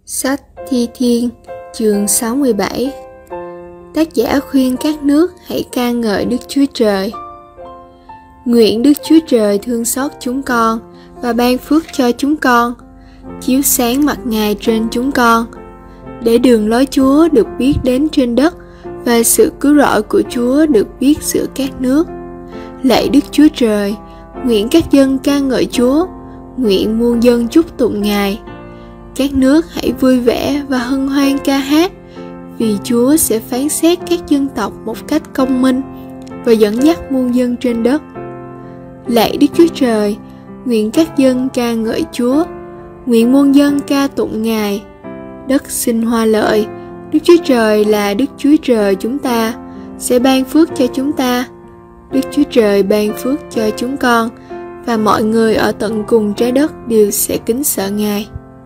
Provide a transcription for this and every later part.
Sách Thi Thiên, chương 67. Tác giả khuyên các nước hãy ca ngợi Đức Chúa Trời. Nguyện Đức Chúa Trời thương xót chúng con và ban phước cho chúng con, chiếu sáng mặt Ngài trên chúng con, để đường lối Chúa được biết đến trên đất và sự cứu rỗi của Chúa được biết giữa các nước. Lạy Đức Chúa Trời, nguyện các dân ca ngợi Chúa, nguyện muôn dân chúc tụng Ngài. Các nước hãy vui vẻ và hân hoan ca hát, vì Chúa sẽ phán xét các dân tộc một cách công minh và dẫn dắt muôn dân trên đất. Lạy Đức Chúa Trời, nguyện các dân ca ngợi Chúa, nguyện muôn dân ca tụng Ngài. Đất sinh hoa lợi, Đức Chúa Trời là Đức Chúa Trời chúng ta, sẽ ban phước cho chúng ta. Đức Chúa Trời ban phước cho chúng con, và mọi người ở tận cùng trái đất đều sẽ kính sợ Ngài.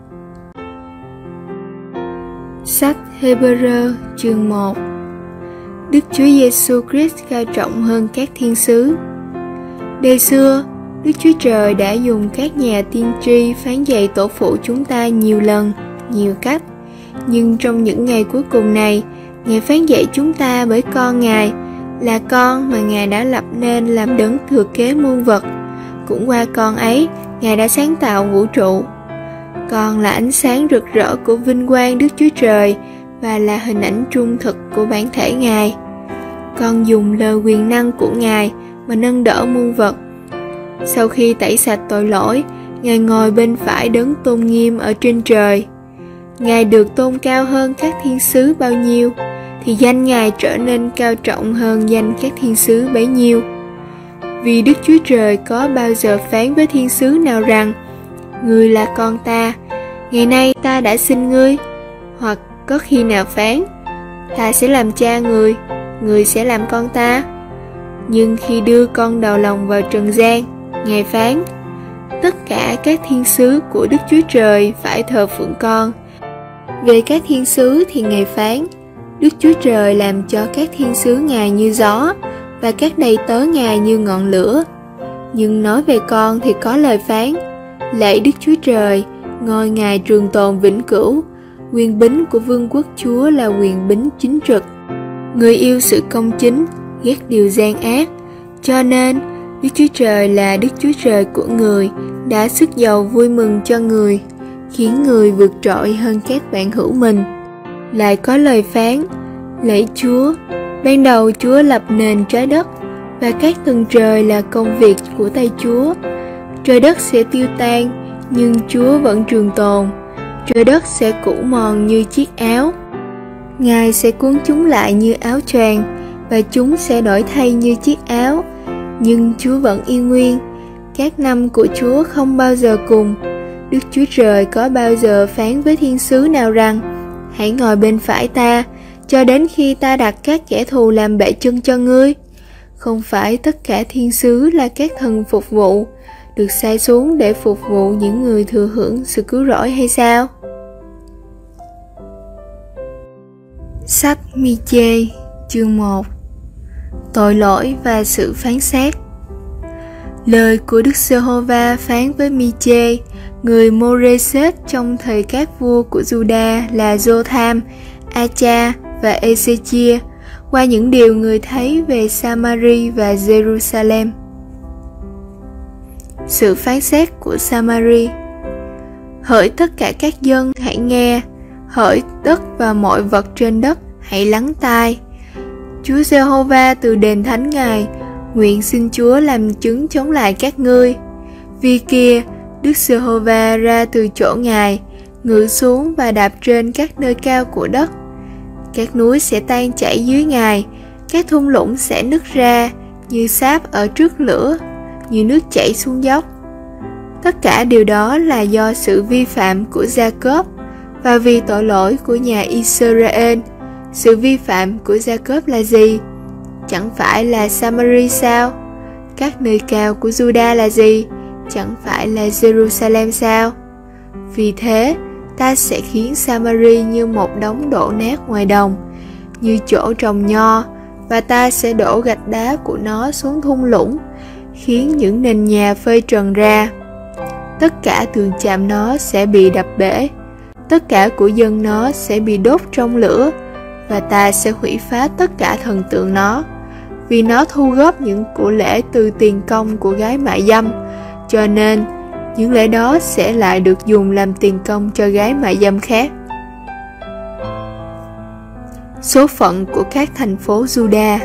Sách Hebrew chương 1. Đức Chúa Giêsu Christ cao trọng hơn các thiên sứ. Đời xưa, Đức Chúa Trời đã dùng các nhà tiên tri phán dạy tổ phụ chúng ta nhiều lần, nhiều cách. Nhưng trong những ngày cuối cùng này, Ngài phán dạy chúng ta bởi con Ngài, là con mà Ngài đã lập nên làm đấng thừa kế muôn vật. Cũng qua con ấy, Ngài đã sáng tạo vũ trụ. Con là ánh sáng rực rỡ của vinh quang Đức Chúa Trời và là hình ảnh trung thực của bản thể Ngài. Con dùng lời quyền năng của Ngài mà nâng đỡ muôn vật. Sau khi tẩy sạch tội lỗi, Ngài ngồi bên phải đấng tôn nghiêm ở trên trời. Ngài được tôn cao hơn các thiên sứ bao nhiêu, thì danh Ngài trở nên cao trọng hơn danh các thiên sứ bấy nhiêu. Vì Đức Chúa Trời có bao giờ phán với thiên sứ nào rằng: Ngươi là con ta, ngày nay ta đã sinh ngươi? Hoặc có khi nào phán: Ta sẽ làm cha người, người sẽ làm con ta? Nhưng khi đưa con đầu lòng vào trần gian, Ngài phán: Tất cả các thiên sứ của Đức Chúa Trời phải thờ phượng con. Về các thiên sứ thì Ngài phán: Đức Chúa Trời làm cho các thiên sứ Ngài như gió, và các đầy tớ Ngài như ngọn lửa. Nhưng nói về con thì có lời phán: Lạy Đức Chúa Trời, ngôi Ngài trường tồn vĩnh cửu, quyền bính của vương quốc Chúa là quyền bính chính trực. Người yêu sự công chính, ghét điều gian ác. Cho nên, Đức Chúa Trời là Đức Chúa Trời của người, đã sức giàu vui mừng cho người, khiến người vượt trội hơn các bạn hữu mình. Lại có lời phán: Lạy Chúa, ban đầu Chúa lập nền trái đất, và các tầng trời là công việc của tay Chúa. Trời đất sẽ tiêu tan, nhưng Chúa vẫn trường tồn. Trời đất sẽ cũ mòn như chiếc áo. Ngài sẽ cuốn chúng lại như áo choàng, và chúng sẽ đổi thay như chiếc áo. Nhưng Chúa vẫn yên nguyên. Các năm của Chúa không bao giờ cùng. Đức Chúa Trời có bao giờ phán với thiên sứ nào rằng: Hãy ngồi bên phải ta, cho đến khi ta đặt các kẻ thù làm bệ chân cho ngươi? Không phải tất cả thiên sứ là các thần phục vụ, được sai xuống để phục vụ những người thừa hưởng sự cứu rỗi hay sao? Sách Mi-chê chương 1. Tội lỗi và sự phán xét. Lời của Đức Giê-hô-va phán với Mi-chê, người Mô-rê-sết trong thời các vua của Giu-đa là Giô-tham, A-cha và Ê-xê-chia, qua những điều người thấy về Sa-ma-ri và Giê-ru-sa-lem. Sự phán xét của Sa-ma-ri. Hỡi tất cả các dân hãy nghe, hỡi đất và mọi vật trên đất hãy lắng tai. Chúa Giê-hô-va từ đền thánh Ngài, nguyện xin Chúa làm chứng chống lại các ngươi. Vì kia, Đức Giê-hô-va ra từ chỗ Ngài, ngự xuống và đạp trên các nơi cao của đất. Các núi sẽ tan chảy dưới Ngài, các thung lũng sẽ nứt ra như sáp ở trước lửa, như nước chảy xuống dốc. Tất cả điều đó là do sự vi phạm của Gia-cốp, và vì tội lỗi của nhà Israel. Sự vi phạm của Gia-cốp là gì? Chẳng phải là Sa-ma-ri sao? Các nơi cao của Giu-đa là gì? Chẳng phải là Giê-ru-sa-lem sao? Vì thế, ta sẽ khiến Sa-ma-ri như một đống đổ nát ngoài đồng, như chỗ trồng nho, và ta sẽ đổ gạch đá của nó xuống thung lũng, khiến những nền nhà phơi trần ra. Tất cả tường chạm nó sẽ bị đập bể. tất cả của dân nó sẽ bị đốt trong lửa, và ta sẽ hủy phá tất cả thần tượng nó, vì nó thu góp những của lễ từ tiền công của gái mại dâm, cho nên những lễ đó sẽ lại được dùng làm tiền công cho gái mại dâm khác. Số phận của các thành phố Juda.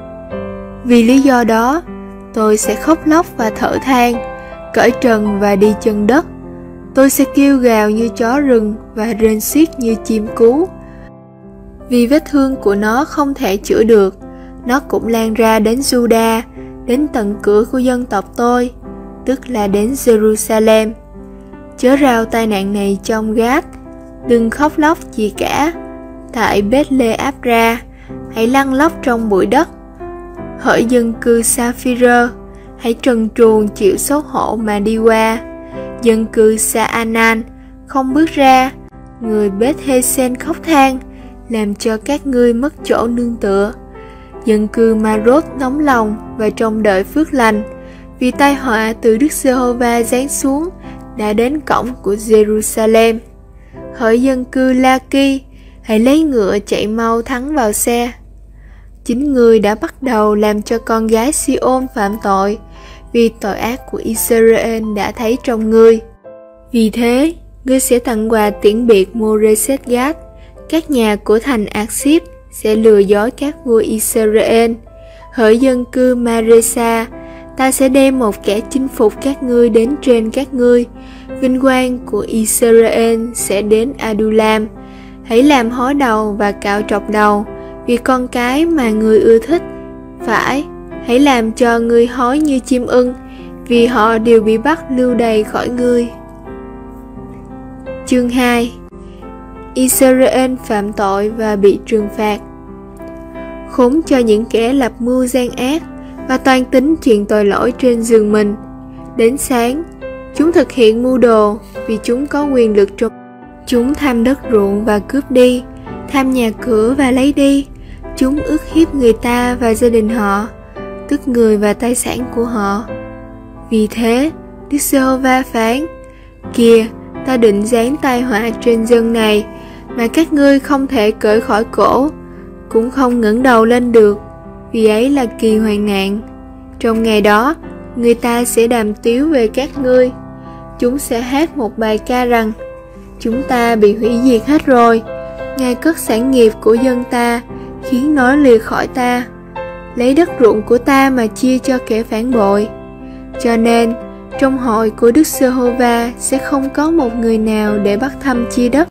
Vì lý do đó, tôi sẽ khóc lóc và thở than, cởi trần và đi chân đất. Tôi sẽ kêu gào như chó rừng và rên xiết như chim cú. Vì vết thương của nó không thể chữa được, nó cũng lan ra đến Juda, đến tận cửa của dân tộc tôi, tức là đến Jerusalem. Chớ rao tai nạn này trong Gát, đừng khóc lóc gì cả. Tại Beth-le-áp-ra, hãy lăn lóc trong bụi đất. Hỡi dân cư Sa-phi-rơ, hãy trần truồng chịu xấu hổ mà đi qua. Dân cư Sa-anan, không bước ra. Người Beth-hê-sen khóc than, làm cho các ngươi mất chỗ nương tựa. Dân cư Ma-rốt nóng lòng và trông đợi phước lành, vì tai họa từ Đức Giê-hô-va giáng xuống đã đến cổng của Jerusalem. Hỡi dân cư La-ki, hãy lấy ngựa chạy mau thắng vào xe. Chính ngươi đã bắt đầu làm cho con gái Si-ôn phạm tội, vì tội ác của Israel đã thấy trong ngươi. Vì thế, ngươi sẽ tặng quà tiễn biệt Moreset-gát. Các nhà của thành Ác-xíp sẽ lừa dối các vua Israel. Hỡi dân cư Maresa, ta sẽ đem một kẻ chinh phục các ngươi đến trên các ngươi. Vinh quang của Israel sẽ đến Adulam. Hãy làm hó đầu và cạo trọc đầu, vì con cái mà ngươi ưa thích. Phải, hãy làm cho ngươi hói như chim ưng, vì họ đều bị bắt lưu đày khỏi ngươi. Chương 2. Israel phạm tội và bị trừng phạt. Khốn cho những kẻ lập mưu gian ác và toan tính chuyện tội lỗi trên giường mình. Đến sáng, chúng thực hiện mưu đồ, vì chúng có quyền lực trong. Chúng tham đất ruộng và cướp đi, tham nhà cửa và lấy đi. Chúng ức hiếp người ta và gia đình họ, tức người và tài sản của họ. Vì thế, Đức Giê-hô-va phán: Kìa, ta định giáng tai họa trên dân này, mà các ngươi không thể cởi khỏi cổ, cũng không ngẩng đầu lên được, vì ấy là kỳ hoạn nạn. Trong ngày đó, người ta sẽ đàm tiếu về các ngươi. Chúng sẽ hát một bài ca rằng: Chúng ta bị hủy diệt hết rồi. Ngài cất sản nghiệp của dân ta, khiến nó lìa khỏi ta, lấy đất ruộng của ta mà chia cho kẻ phản bội. Cho nên, trong hội của Đức Giê-hô-va sẽ không có một người nào để bắt thăm chia đất.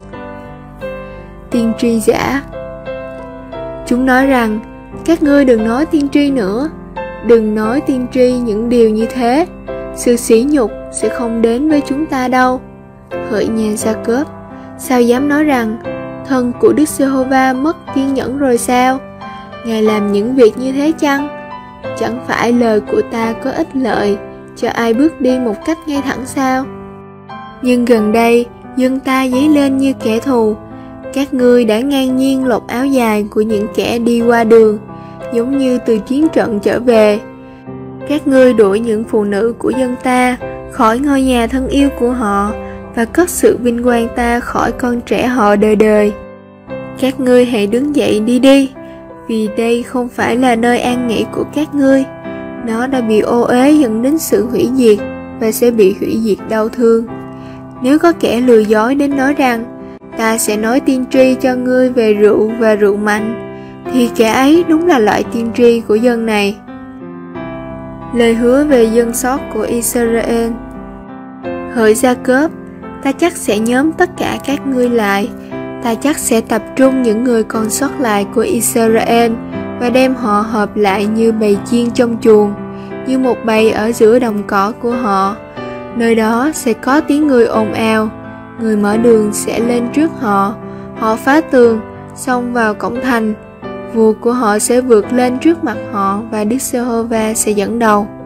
Tiên tri giả. Chúng nói rằng: Các ngươi đừng nói tiên tri nữa, đừng nói tiên tri những điều như thế, sự sỉ nhục sẽ không đến với chúng ta đâu. Hỡi nhà Gia-cớp, sao dám nói rằng thân của Đức Giê-hô-va mất kiên nhẫn rồi sao? Ngài làm những việc như thế chăng? Chẳng phải lời của ta có ích lợi cho ai bước đi một cách ngay thẳng sao? Nhưng gần đây, dân ta dấy lên như kẻ thù. Các ngươi đã ngang nhiên lột áo dài của những kẻ đi qua đường, giống như từ chiến trận trở về. Các ngươi đuổi những phụ nữ của dân ta khỏi ngôi nhà thân yêu của họ, và cất sự vinh quang ta khỏi con trẻ họ đời đời. Các ngươi hãy đứng dậy đi đi, vì đây không phải là nơi an nghỉ của các ngươi. Nó đã bị ô uế dẫn đến sự hủy diệt, và sẽ bị hủy diệt đau thương. Nếu có kẻ lừa dối đến nói rằng: Ta sẽ nói tiên tri cho ngươi về rượu và rượu mạnh, thì kẻ ấy đúng là loại tiên tri của dân này. Lời hứa về dân sót của Israel. Hỡi Gia-cớp, ta chắc sẽ nhóm tất cả các ngươi lại. Ta chắc sẽ tập trung những người còn sót lại của Israel và đem họ hợp lại như bầy chiên trong chuồng, như một bầy ở giữa đồng cỏ của họ. Nơi đó sẽ có tiếng người ồn ào, người mở đường sẽ lên trước họ. Họ phá tường, xông vào cổng thành. Vua của họ sẽ vượt lên trước mặt họ, và Đức Giê-hô-va sẽ dẫn đầu.